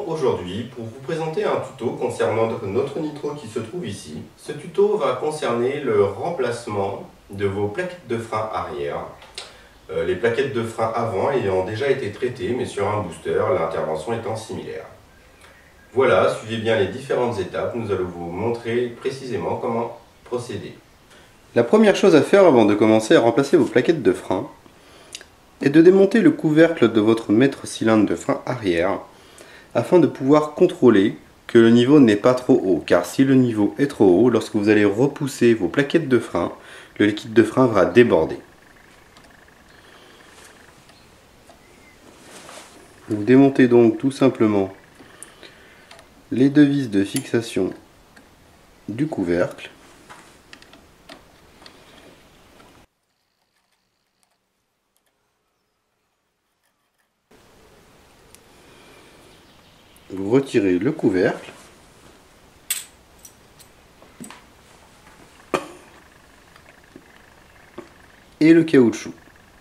aujourd'hui pour vous présenter un tuto concernant notre nitro qui se trouve ici. Ce tuto va concerner le remplacement de vos plaquettes de frein arrière. Les plaquettes de frein avant ayant déjà été traitées mais sur un booster, l'intervention étant similaire. Voilà, suivez bien les différentes étapes, nous allons vous montrer précisément comment procéder. La première chose à faire avant de commencer à remplacer vos plaquettes de frein est de démonter le couvercle de votre maître cylindre de frein arrière afin de pouvoir contrôler que le niveau n'est pas trop haut, car si le niveau est trop haut, lorsque vous allez repousser vos plaquettes de frein, le liquide de frein va déborder. Vous démontez donc tout simplement les deux vis de fixation du couvercle. Vous retirez le couvercle et le caoutchouc.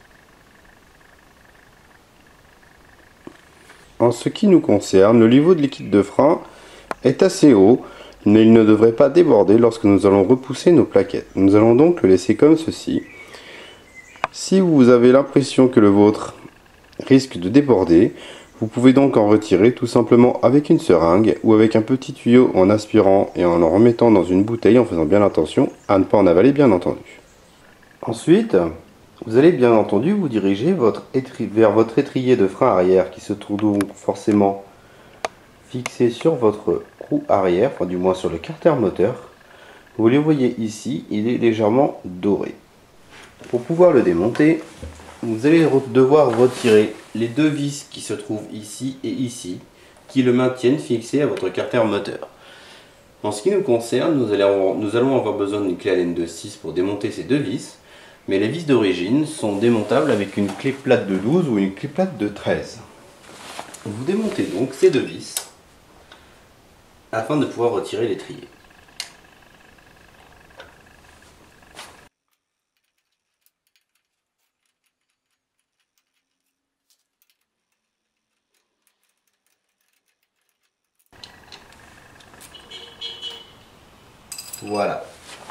En ce qui nous concerne, le niveau de liquide de frein est assez haut, mais il ne devrait pas déborder lorsque nous allons repousser nos plaquettes. Nous allons donc le laisser comme ceci. Si vous avez l'impression que le vôtre risque de déborder, vous pouvez donc en retirer tout simplement avec une seringue ou avec un petit tuyau en aspirant et en remettant dans une bouteille en faisant bien attention à ne pas en avaler bien entendu. Ensuite, vous allez bien entendu vous diriger vers votre étrier de frein arrière qui se trouve donc forcément fixé sur votre roue arrière, enfin du moins sur le carter moteur. Vous le voyez ici, il est légèrement doré. Pour pouvoir le démonter, vous allez devoir retirer les deux vis qui se trouvent ici et ici, qui le maintiennent fixé à votre carter moteur. En ce qui nous concerne, nous allons avoir besoin d'une clé Allen de 6 pour démonter ces deux vis, mais les vis d'origine sont démontables avec une clé plate de 12 ou une clé plate de 13. Vous démontez donc ces deux vis afin de pouvoir retirer l'étrier. Voilà.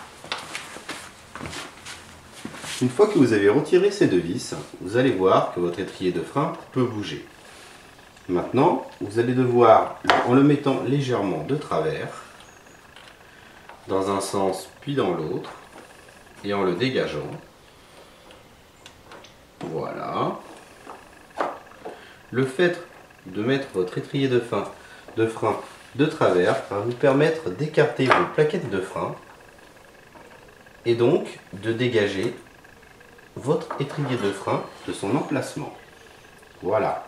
Une fois que vous avez retiré ces deux vis, vous allez voir que votre étrier de frein peut bouger. Maintenant, vous allez devoir, en le mettant légèrement de travers, dans un sens puis dans l'autre, et en le dégageant, voilà. Le fait de mettre votre étrier de frein de travers va vous permettre d'écarter vos plaquettes de frein et donc de dégager votre étrier de frein de son emplacement. Voilà.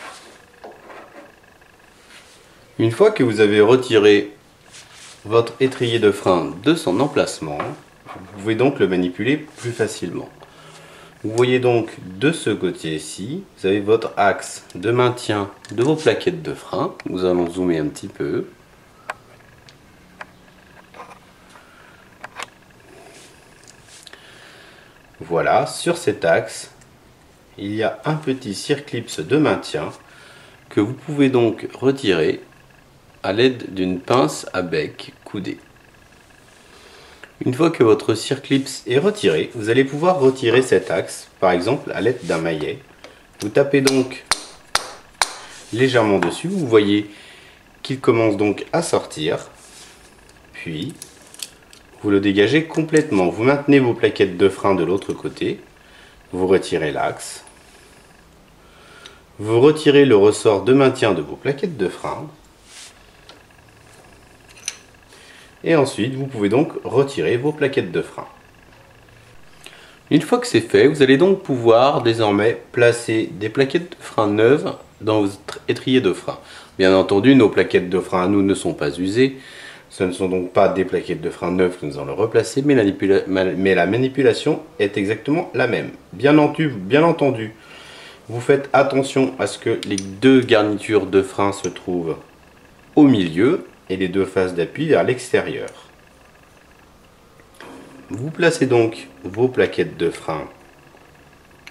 Une fois que vous avez retiré votre étrier de frein de son emplacement, vous pouvez donc le manipuler plus facilement. Vous voyez donc de ce côté-ci, vous avez votre axe de maintien de vos plaquettes de frein. Nous allons zoomer un petit peu. Voilà, sur cet axe, il y a un petit circlips de maintien que vous pouvez donc retirer à l'aide d'une pince à bec coudé. Une fois que votre circlips est retiré, vous allez pouvoir retirer cet axe, par exemple à l'aide d'un maillet. Vous tapez donc légèrement dessus, vous voyez qu'il commence donc à sortir, puis vous le dégagez complètement. Vous maintenez vos plaquettes de frein de l'autre côté, vous retirez l'axe, vous retirez le ressort de maintien de vos plaquettes de frein, et ensuite vous pouvez donc retirer vos plaquettes de frein. Une fois que c'est fait, vous allez donc pouvoir désormais placer des plaquettes de frein neuves dans votre étrier de frein. Bien entendu, nos plaquettes de frein à nous ne sont pas usées. Ce ne sont donc pas des plaquettes de frein neuves que nous allons replacer, mais la manipulation est exactement la même. Bien entendu, vous faites attention à ce que les deux garnitures de frein se trouvent au milieu et les deux faces d'appui vers l'extérieur. Vous placez donc vos plaquettes de frein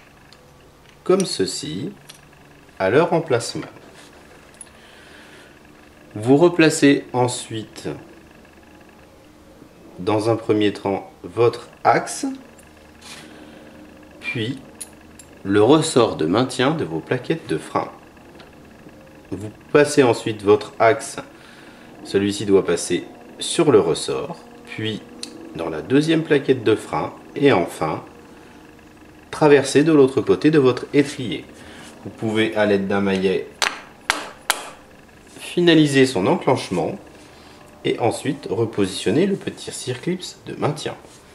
comme ceci à leur emplacement. Vous replacez ensuite dans un premier temps votre axe, puis le ressort de maintien de vos plaquettes de frein. Vous passez ensuite votre axe, celui-ci doit passer sur le ressort, puis dans la deuxième plaquette de frein et enfin traverser de l'autre côté de votre étrier. Vous pouvez à l'aide d'un maillet finaliser son enclenchement et ensuite repositionner le petit circlips de maintien.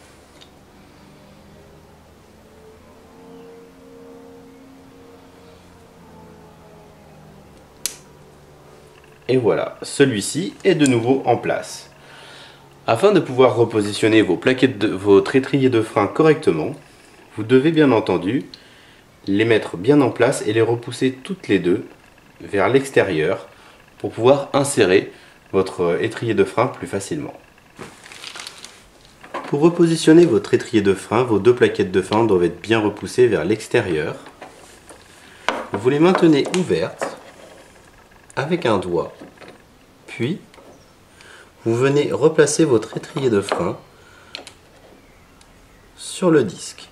Et voilà, celui-ci est de nouveau en place. Afin de pouvoir repositionner vos plaquettes votre étrier de frein correctement, vous devez bien entendu les mettre bien en place et les repousser toutes les deux vers l'extérieur pour pouvoir insérer votre étrier de frein plus facilement. Pour repositionner votre étrier de frein, vos deux plaquettes de frein doivent être bien repoussées vers l'extérieur. Vous les maintenez ouvertes avec un doigt, puis vous venez replacer votre étrier de frein sur le disque.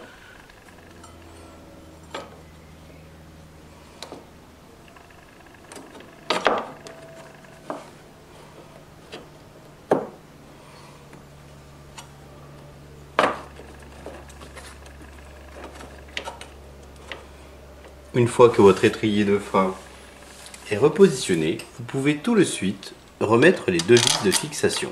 Une fois que votre étrier de frein est repositionné, vous pouvez tout de suite remettre les deux vis de fixation.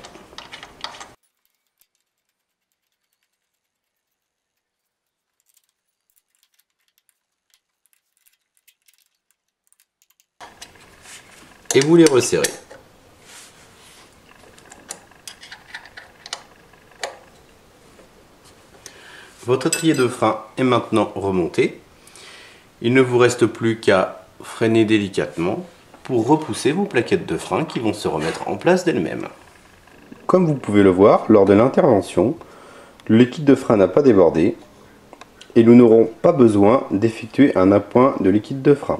Et vous les resserrez. Votre étrier de frein est maintenant remonté. Il ne vous reste plus qu'à freiner délicatement pour repousser vos plaquettes de frein qui vont se remettre en place d'elles-mêmes. Comme vous pouvez le voir, lors de l'intervention, le liquide de frein n'a pas débordé et nous n'aurons pas besoin d'effectuer un appoint de liquide de frein.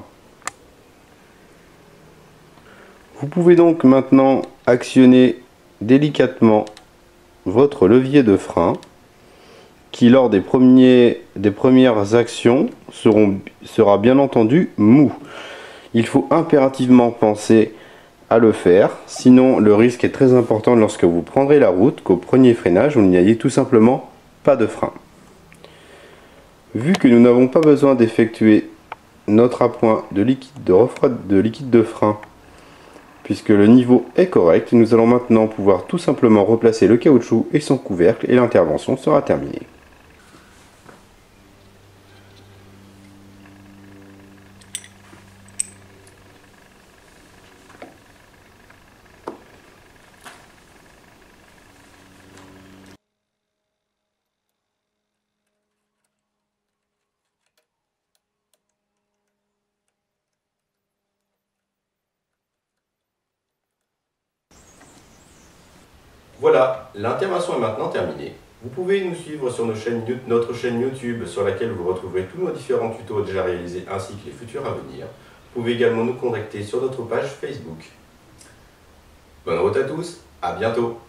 Vous pouvez donc maintenant actionner délicatement votre levier de frein qui lors des premières actions sera bien entendu mou. Il faut impérativement penser à le faire, sinon le risque est très important lorsque vous prendrez la route qu'au premier freinage vous n'y ayez tout simplement pas de frein. Vu que nous n'avons pas besoin d'effectuer notre appoint de liquide de frein puisque le niveau est correct, nous allons maintenant pouvoir tout simplement replacer le caoutchouc et son couvercle et l'intervention sera terminée. Voilà, l'intervention est maintenant terminée. Vous pouvez nous suivre sur notre chaîne YouTube sur laquelle vous retrouverez tous nos différents tutos déjà réalisés ainsi que les futurs à venir. Vous pouvez également nous contacter sur notre page Facebook. Bonne route à tous, à bientôt.